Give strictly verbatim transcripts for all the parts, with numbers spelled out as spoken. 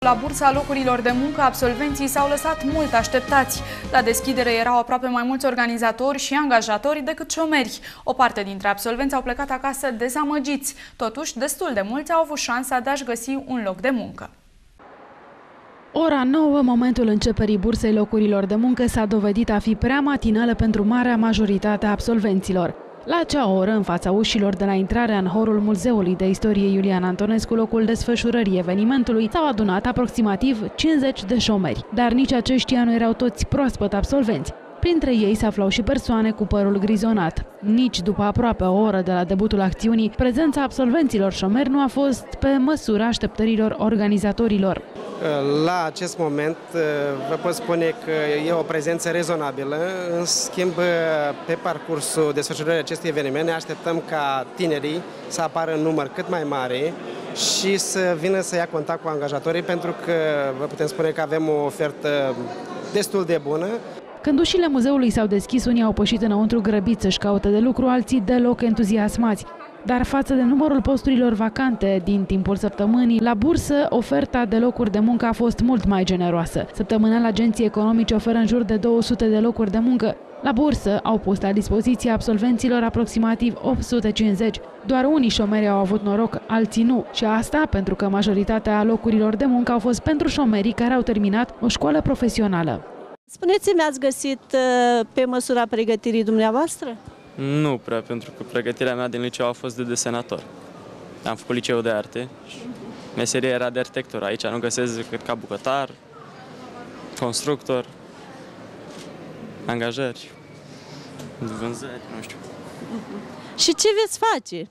La bursa locurilor de muncă, absolvenții s-au lăsat mult așteptați. La deschidere erau aproape mai mulți organizatori și angajatori decât șomeri. O parte dintre absolvenți au plecat acasă dezamăgiți. Totuși, destul de mulți au avut șansa de a-și găsi un loc de muncă. Ora nouă, momentul începerii bursei locurilor de muncă, s-a dovedit a fi prea matinală pentru marea majoritate a absolvenților. La acea oră, în fața ușilor de la intrarea în horul Muzeului de Istorie Iulian Antonescu, locul desfășurării evenimentului, s-au adunat aproximativ cincizeci de șomeri. Dar nici aceștia nu erau toți proaspăt absolvenți. Printre ei se aflau și persoane cu părul grizonat. Nici după aproape o oră de la debutul acțiunii, prezența absolvenților șomeri nu a fost pe măsura așteptărilor organizatorilor. La acest moment vă pot spune că e o prezență rezonabilă. În schimb, pe parcursul desfășurării acestui eveniment ne așteptăm ca tinerii să apară în număr cât mai mare și să vină să ia contact cu angajatorii, pentru că vă putem spune că avem o ofertă destul de bună. Când ușile muzeului s-au deschis, unii au pășit înăuntru grăbiți să-și caute de lucru, alții deloc entuziasmați. Dar față de numărul posturilor vacante din timpul săptămânii, la bursă oferta de locuri de muncă a fost mult mai generoasă. Săptămânal, agenții economice oferă în jur de două sute de locuri de muncă. La bursă au pus la dispoziție absolvenților aproximativ opt sute cincizeci. Doar unii șomeri au avut noroc, alții nu. Și asta pentru că majoritatea locurilor de muncă au fost pentru șomerii care au terminat o școală profesională. Spuneți-mi, ați găsit pe măsura pregătirii dumneavoastră? Nu prea, pentru că pregătirea mea din liceu a fost de desenator. Am făcut liceu de arte și meseria era de arhitectură. Aici nu găsesc decât ca bucătar, constructor, angajări, vânzări, nu știu. Și ce veți face?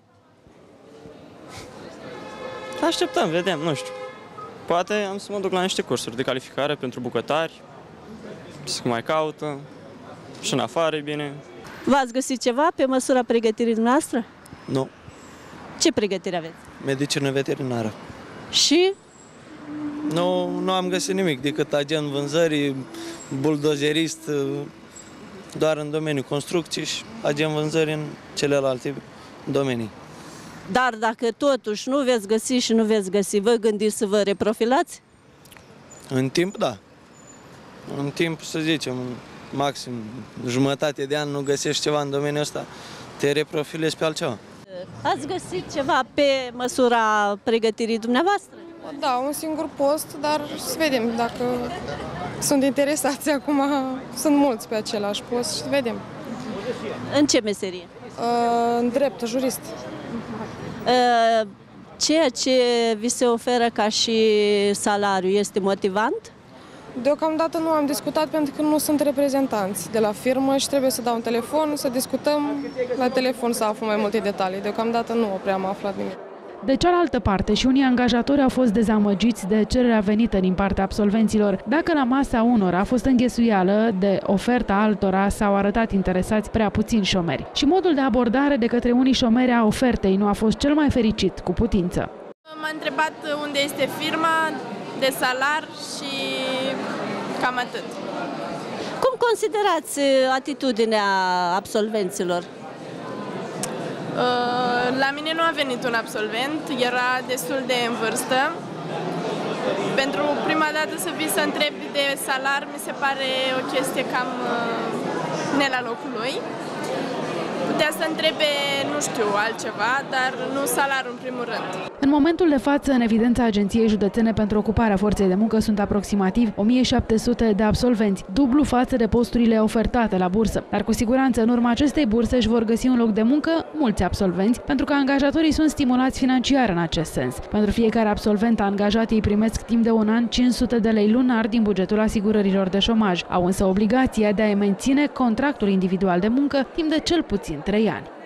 Așteptăm, vedem, nu știu. Poate am să mă duc la niște cursuri de calificare pentru bucătari, să mai caută, și în afară e bine. V-ați găsit ceva pe măsura pregătirii dumneavoastră? Nu. Ce pregătire aveți? Medicină veterinară. Și? Nu, nu am găsit nimic decât agent vânzării, buldozerist, doar în domeniul construcții și agent vânzării în celelalte domenii. Dar dacă totuși nu veți găsi și nu veți găsi, vă gândiți să vă reprofilați? În timp, da. În timp, să zicem, maxim jumătate de an nu găsești ceva în domeniul ăsta, te reprofilezi pe altceva. Ați găsit ceva pe măsura pregătirii dumneavoastră? Da, un singur post, dar să vedem dacă sunt interesați acum. Sunt mulți pe același post și vedem. În ce meserie? În drept, jurist. Ceea ce vi se oferă ca și salariu este motivant? Deocamdată nu am discutat pentru că nu sunt reprezentanți de la firmă și trebuie să dau un telefon, să discutăm la telefon să aflu mai multe detalii. Deocamdată nu prea am aflat nimic. De cealaltă parte, și unii angajatori au fost dezamăgiți de cererea venită din partea absolvenților. Dacă la masa unora a fost înghesuială de oferta altora, s-au arătat interesați prea puțini șomeri. Și modul de abordare de către unii șomeri a ofertei nu a fost cel mai fericit, cu putință. M-a întrebat unde este firma, de salar și cam atât. Cum considerați atitudinea absolvenților? La mine nu a venit un absolvent, era destul de în vârstă. Pentru prima dată să vii să întrebi de salar mi se pare o chestie cam ne la locul lui. Putea să întrebe, nu știu, altceva, dar nu salarul în primul rând. În momentul de față, în evidența Agenției Județene pentru Ocuparea Forței de Muncă sunt aproximativ o mie șapte sute de absolvenți, dublu față de posturile ofertate la bursă. Dar cu siguranță, în urma acestei burse își vor găsi un loc de muncă mulți absolvenți, pentru că angajatorii sunt stimulați financiar în acest sens. Pentru fiecare absolvent angajat, ei primesc timp de un an cinci sute de lei lunar din bugetul asigurărilor de șomaj. Au însă obligația de a menține contractul individual de muncă timp de cel puțin trei ani.